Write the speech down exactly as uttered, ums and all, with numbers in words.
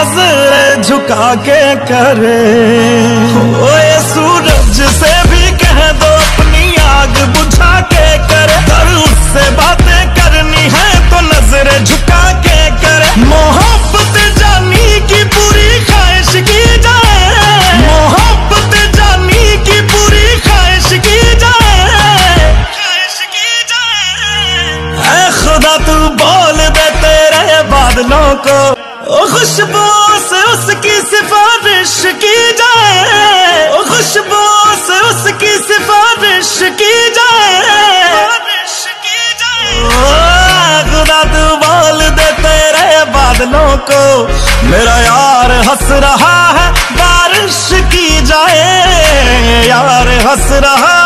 नजर झुका के करे। ओए सूरज से भी कह दो अपनी आग बुझा के करे। कर उससे बातें करनी है तो नजर झुका के करे। मोहब्बत जानी की पूरी ख्वाहिश की जाए। मोहब्बत जानी की पूरी ख्वाहिश की जाए। ख्वाहिश की जाए। ऐ खुदा तू बोल दे तेरे बादलों को, ओ खुशबू से उसकी सिफारिश की जाए। ओ खुशबू से उसकी सिफारिश की जाए। ओ खुदा तू बोल दे तेरे बादलों को, मेरा यार हंस रहा है बारिश की जाए। यार हंस रहा